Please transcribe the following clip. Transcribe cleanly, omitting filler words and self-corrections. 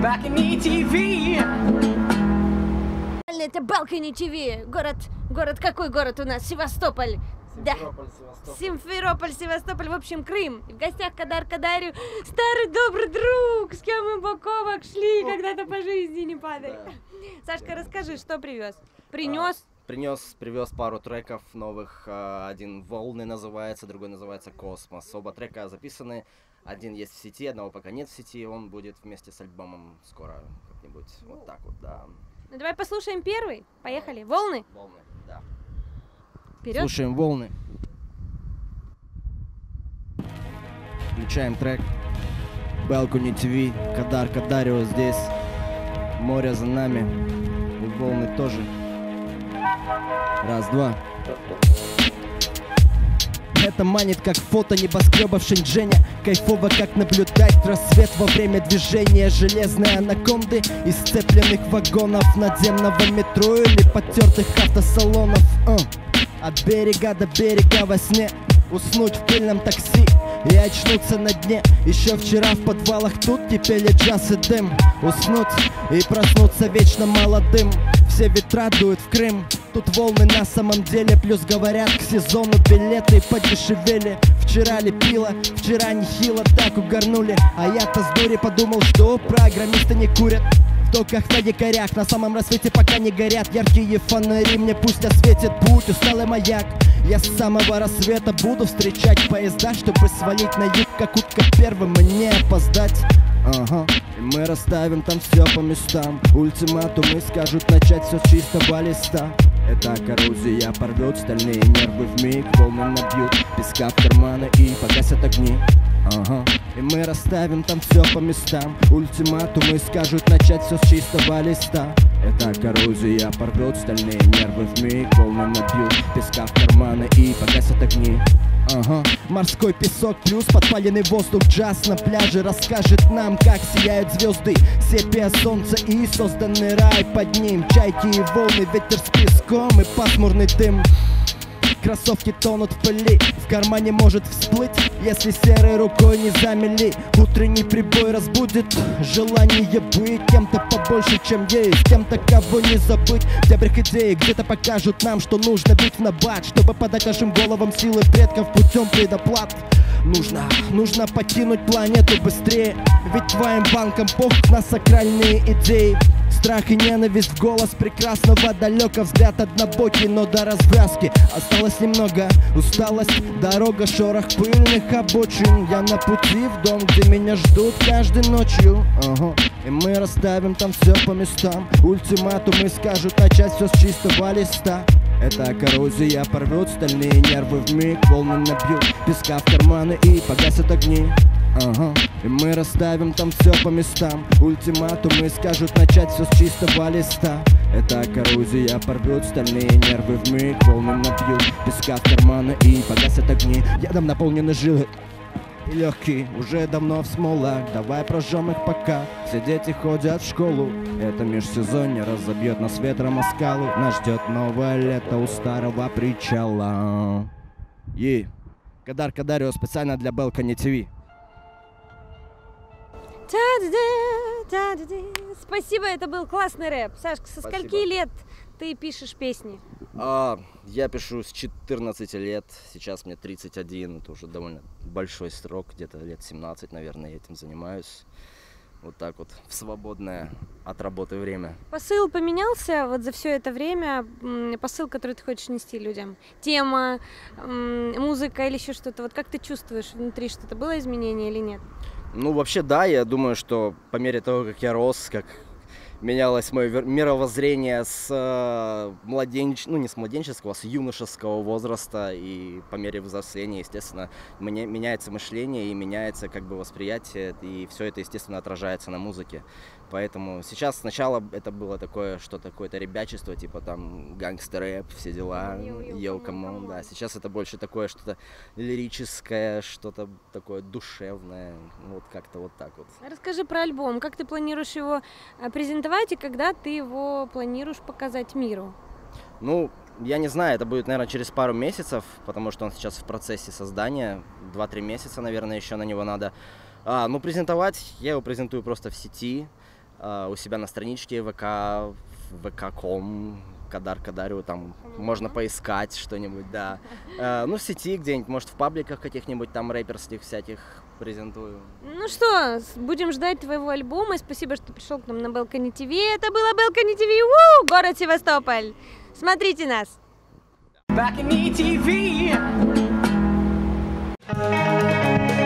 Balcony TV. Это Balcony TV. Город какой город у нас? Севастополь. Симферополь, Севастополь. Симферополь, Севастополь, в общем, Крым. И в гостях Кадар Кадарю, старый добрый друг, с кем мы бок о бок шли, когда-то по жизни не падай. Да. Сашка, расскажи, что привез? Принес? Привез пару треков новых. Один «Волны» называется, другой называется «Космос». Оба трека записаны. Один есть в сети, одного пока нет в сети. Он будет вместе с альбомом скоро как-нибудь. Вот так вот, да. Ну давай послушаем первый. Поехали. Волны? Волны, да. Вперед. Слушаем «Волны». Включаем трек. Balcony TV, Кадар Кадарио здесь. Море за нами. И волны тоже. Раз, два. Это манит, как фото небоскреба в Шэньчжэне. Кайфово, как наблюдать рассвет во время движения. Железные анаконды из сцепленных вагонов надземного метро или потертых автосалонов. От берега до берега во сне. Уснуть в пыльном такси и очнуться на дне. Еще вчера в подвалах тут кипели джаз и дым. Уснуть и проснуться вечно молодым. Все ветра дуют в Крым. Тут волны на самом деле. Плюс говорят, к сезону билеты подешевели. Вчера лепила, вчера нехило так угорнули. А я-то с дури подумал, что программисты не курят. В доках на якорях, на самом рассвете пока не горят яркие фонари. Мне пусть осветит путь, усталый маяк. Я с самого рассвета буду встречать поезда, чтобы свалить на юг, как утка первым и не опоздать. Ага. И мы расставим там все по местам. Ультиматумы скажут начать все с чистого листа. Эта коррозия порвет стальные нервы вмиг. Волны набьют песка в карманы и погасят огни. Ага. И мы расставим там все по местам. Ультиматумы скажут начать все с чистого листа. Эта коррозия порвет стальные нервы вмиг. Волны набьют песка в карманы и погасят огни. Ага. Морской песок плюс подпаленный воздух. Джаз на пляже расскажет нам, как сияют звезды. Сепия солнца и созданный рай под ним. Чайки и волны, ветер с песком и пасмурный дым. Кроссовки тонут в пыли, в кармане может всплыть, если серой рукой не замели. Утренний прибой разбудит желание быть кем-то побольше, чем есть, кем-то, кого не забыть. В дебрях идеи где-то покажут нам, что нужно бить в набат, чтобы подать нашим головам силы предков путем предоплат. Нужно покинуть планету быстрее, ведь твоим банкам похуй на сакральные идеи. Страх и ненависть в голос прекрасного далека. Взгляд однобокий, но до развязки осталось немного. Усталость, дорога, шорох пыльных обочин. Я на пути в дом, где меня ждут каждой ночью. Ага. И мы расставим там все по местам. Ультиматумы скажут начать все с чистого листа. Эта коррозия порвет стальные нервы вмиг. Волны набьют песка в карманы и погасят огни. Ага. И мы расставим там все по местам. Ультиматумы скажут начать все с чистого листа. Эта коррозия порвет стальные нервы вмиг. Волны набьют песка в карманы и погасят огни. Ядом наполнены жилы и легкие уже давно в смолах. Давай прожжем их пока все дети ходят в школу. Это межсезонье разобьет нас ветром о скалы. Нас ждет новое лето у старого причала. И Кадар Кадарио специально для Balcony TV. Спасибо, это был классный рэп. Сашка, со Спасибо. скольки лет ты пишешь песни? Я пишу с 14 лет, сейчас мне 31, это уже довольно большой срок, где-то лет 17, наверное, я этим занимаюсь. Вот так вот, в свободное от работы время. Посыл поменялся вот за все это время? Посыл, который ты хочешь нести людям? Тема, музыка или еще что-то? Вот как ты чувствуешь внутри, что-то было изменение или нет? Ну, вообще, да, я думаю, что по мере того, как я рос, как менялось мое мировоззрение с не с младенческого, а с юношеского возраста, и по мере взросления, естественно, меняется мышление и меняется как бы восприятие, и все это, естественно, отражается на музыке. Поэтому сейчас сначала это было такое, что-то какое-то ребячество, типа там гангстер-рэп, все дела, йоу, камон, да. Сейчас это больше такое что-то лирическое, что-то такое душевное, вот как-то вот так вот. Расскажи про альбом. Как ты планируешь его презентовать и когда ты его планируешь показать миру? Ну, я не знаю, это будет, наверное, через пару месяцев, потому что он сейчас в процессе создания, 2-3 месяца, наверное, еще на него надо. Ну, презентовать, я его презентую просто в сети. у себя на страничке vk.com, Кадар Кадарю, там можно поискать что-нибудь, да. Ну, в сети где-нибудь, может, в пабликах каких-нибудь там рэперских всяких презентую. Ну что, будем ждать твоего альбома. Спасибо, что пришел к нам на Balkany TV. Это было Balkany TV, город Севастополь. Смотрите нас. Balkany TV.